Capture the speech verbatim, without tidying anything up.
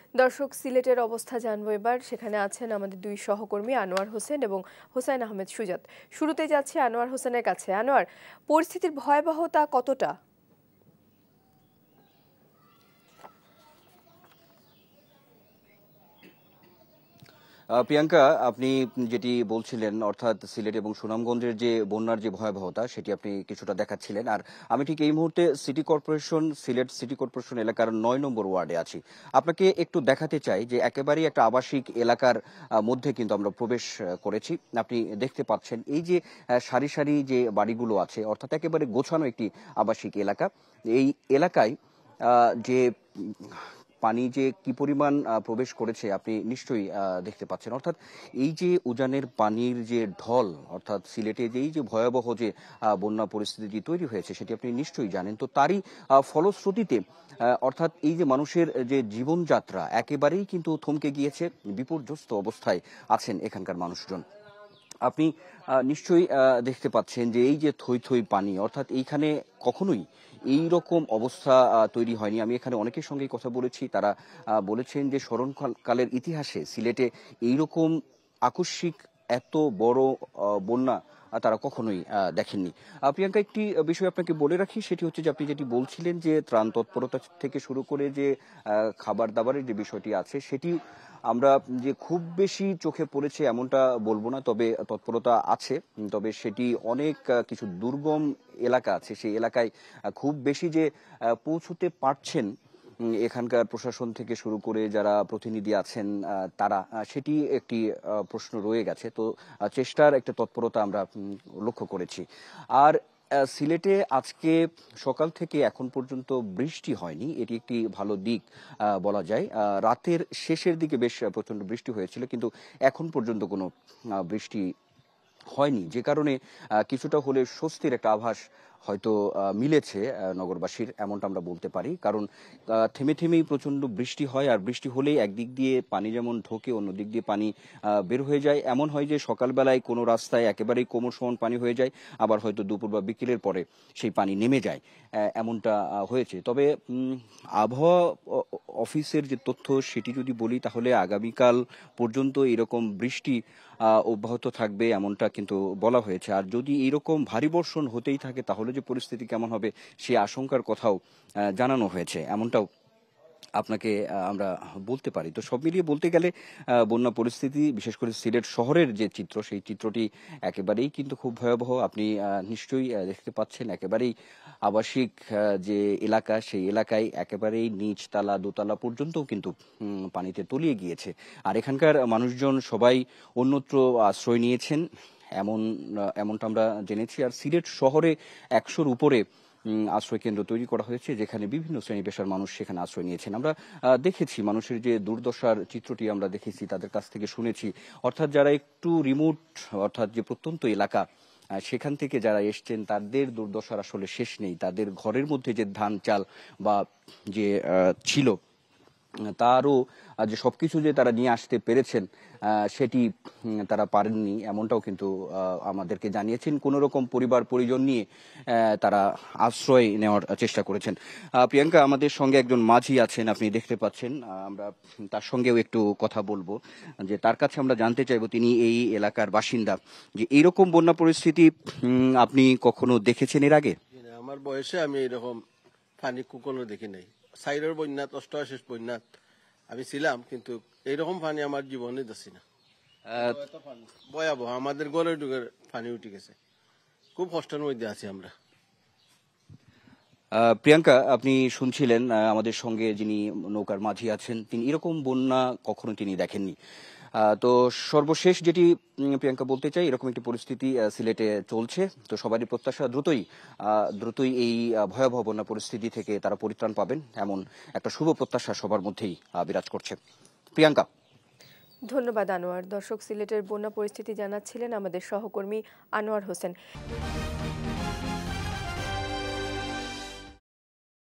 দর্শক, সিলেটের অবস্থা জানবো এবার। সেখানে আছেন আমাদের দুই সহকর্মী আনোয়ার হোসেন এবং হোসাইন আহমেদ সুজাত। শুরুতে যাচ্ছি আনোয়ার হোসেনের কাছে। আনোয়ার, পরিস্থিতির ভয়াবহতা কতটা? প্রিয়াঙ্কা, আপনি যেটি বলছিলেন অর্থাৎ সিলেট এবং সুনামগঞ্জের যে বন্যার যে ভয়াবহতা সেটি আপনি কিছুটা দেখাচ্ছিলেন। আর আমি ঠিক এই মুহূর্তে city corporation Sylhet city corporation এলাকার নয় নম্বর ওয়ার্ডে আছি। আপনাকে একটু দেখাতে চাই যে একেবারেই একটা আবাসিক এলাকার মধ্যে কিন্তু আমরা প্রবেশ করেছি। আপনি দেখতে পাচ্ছেন এই যে সারি সারি যে বাড়িগুলো আছে, অর্থাৎ একেবারে গোছানো একটি আবাসিক এলাকা। এই এলাকায় যে পানি যে কি পরিমাণ প্রবেশ করেছে আপনি নিশ্চয়ই দেখতে পাচ্ছেন। অর্থাৎ এই যে উজানের পানির যে ঢল, অর্থাৎ সিলেটে যে এই যে ভয়াবহ যে বন্যা পরিস্থিতি তৈরি হয়েছে সেটি আপনি নিশ্চয়ই জানেন। তো তারই ফলশ্রুতিতে অর্থাৎ এই যে মানুষের যে জীবনযাত্রা একেবারেই কিন্তু থমকে গিয়েছে, বিপর্যস্ত অবস্থায় আছেন এখানকার মানুষজন। আপনি নিশ্চয়ই দেখতে পাচ্ছেন যে এই যে থই থই পানি, অর্থাৎ এইখানে কখনোই এই রকম অবস্থা তৈরি হয়নি। আমি এখানে অনেকের সঙ্গে কথা বলেছি, তারা বলেছেন যে স্মরণকালের ইতিহাসে সিলেটে এইরকম আকস্মিক এত বড় বন্যা তারা কখনোই দেখেননি। প্রিয়াঙ্কা, একটি বিষয় আপনাকে বলে রাখি, সেটি হচ্ছে যে আপনি যেটি বলছিলেন যে ত্রাণ তৎপরতা থেকে শুরু করে যে খাবার দাবারের যে বিষয়টি আছে সেটি আমরা যে খুব বেশি চোখে পড়েছে এমনটা বলবো না, তবে তৎপরতা আছে। তবে সেটি অনেক কিছু দুর্গম এলাকা আছে, সেই এলাকায় খুব বেশি যে পৌঁছতে পারছেন এখানকার প্রশাসন থেকে শুরু করে যারা প্রতিনিধি আছেন তারা, সেটি একটি প্রশ্ন রয়ে গেছে। তো চেষ্টার একটা তৎপরতা আমরা লক্ষ্য করেছি। আর সিলেটে আজকে সকাল থেকে এখন পর্যন্ত বৃষ্টি হয়নি, এটি একটি ভালো দিক বলা যায়। রাতের শেষের দিকে বেশ প্রচন্ড বৃষ্টি হয়েছিল, কিন্তু এখন পর্যন্ত কোনো বৃষ্টি হয়নি, যে কারণে কিছুটা হলে স্বস্তির একটা আভাস হয়তো মিলেছে নগরবাসীর, এমনটা আমরা বলতে পারি। কারণ থেমে থেমেই প্রচন্ড বৃষ্টি হয়, আর বৃষ্টি হলেই একদিক দিয়ে পানি যেমন ঢোকে অন্য দিক দিয়ে পানি বের হয়ে যায়। এমন হয় যে সকালবেলায় কোনো রাস্তায় একেবারেই কোমর সমান পানি হয়ে যায়, আবার হয়তো দুপুর বা বিকেলের পরে সেই পানি নেমে যায়, এমনটা হয়েছে। তবে আবহাওয়া অফিসের যে তথ্য সেটি যদি বলি তাহলে আগামীকাল পর্যন্ত এরকম বৃষ্টি অব্যাহত থাকবে এমনটা কিন্তু বলা হয়েছে। আর যদি এরকম ভারী বর্ষণ হতেই থাকে তাহলে যে পরিস্থিতি কেমন হবে সেই আশঙ্কার কথাও জানানো হয়েছে, এমনটাও আপনাকে আমরা বলতে পারি। তো সব মিলিয়ে বলতে গেলে বন্যা পরিস্থিতি, বিশেষ করে সিলেট শহরের যে চিত্র সেই চিত্রটি একেবারেই কিন্তু খুব ভয়াবহ। আপনি নিশ্চয়ই দেখতে পাচ্ছেন একেবারেই আবাসিক যে এলাকা সেই এলাকায় একেবারেই নিচতলা দোতলা পর্যন্তও কিন্তু পানিতে তলিয়ে গিয়েছে। আর এখানকার মানুষজন সবাই অন্যত্র আশ্রয় নিয়েছেন এমন এমনটা আমরা জেনেছি। আর সিলেট শহরে একশোর উপরে আশ্রয় কেন্দ্র তৈরি করা হয়েছে, যেখানে বিভিন্ন শ্রেণী পেশার মানুষ সেখানে আশ্রয় নিয়েছেন। আমরা দেখেছি মানুষের যে দুর্দশার চিত্রটি আমরা দেখেছি, তাদের কাছ থেকে শুনেছি। অর্থাৎ যারা একটু রিমোট, অর্থাৎ যে প্রত্যন্ত এলাকা সেখান থেকে যারা এসছেন তাদের দুর্দশার আসলে শেষ নেই। তাদের ঘরের মধ্যে যে ধান চাল বা যে ছিল তারও যে সবকিছু যে তারা নিয়ে আসতে পেরেছেন সেটি তারা পারেননি, এমনটাও কিন্তু আমাদেরকে জানিয়েছেন। কোন রকম পরিবার পরিজন নিয়ে তারা আশ্রয় নেওয়ার চেষ্টা করেছেন। প্রিয়াঙ্কা, আমাদের সঙ্গে একজন মাঝি আছেন, আপনি দেখতে পাচ্ছেন। আমরা তার সঙ্গেও একটু কথা বলবো, যে তার কাছে আমরা জানতে চাইবো, তিনি এই এলাকার বাসিন্দা, যে এইরকম বন্যা পরিস্থিতি আপনি কখনো দেখেছেন এর আগে? আমার বয়সে আমি এরকম পানি কখনো দেখি নাই। সাইরের বন্যাত, অষ্টআশি বন্যাত আমি ছিলাম, কিন্তু এইরকম পানি আমার জীবনে দেখছি না। ভয়াবহ, আমাদের গলের ডুগের পানি উঠে গেছে, খুব কষ্টের মধ্যে আছি আমরা। প্রিয়াঙ্কা, আপনি শুনছিলেন আমাদের সঙ্গে যিনি নৌকার মাঝি আছেন, তিনি এরকম বন্যা কখনো তিনি দেখেননি। তো সর্বশেষ যেটি প্রিয়াঙ্কা বলতে চাই, এরকম একটি পরিস্থিতি সিলেটে চলছে। তো সবারই প্রত্যাশা দ্রুতই দ্রুতই এই ভয়াবহ বন্যা পরিস্থিতি থেকে তারা পরিত্রাণ পাবেন, এমন একটা শুভ প্রত্যাশা সবার মধ্যেই বিরাজ করছে। প্রিয়াঙ্কা, ধন্যবাদ আনোয়ার। দর্শক, সিলেটের বন্যা পরিস্থিতি জানাচ্ছিলেন আমাদের সহকর্মী আনোয়ার হোসেন।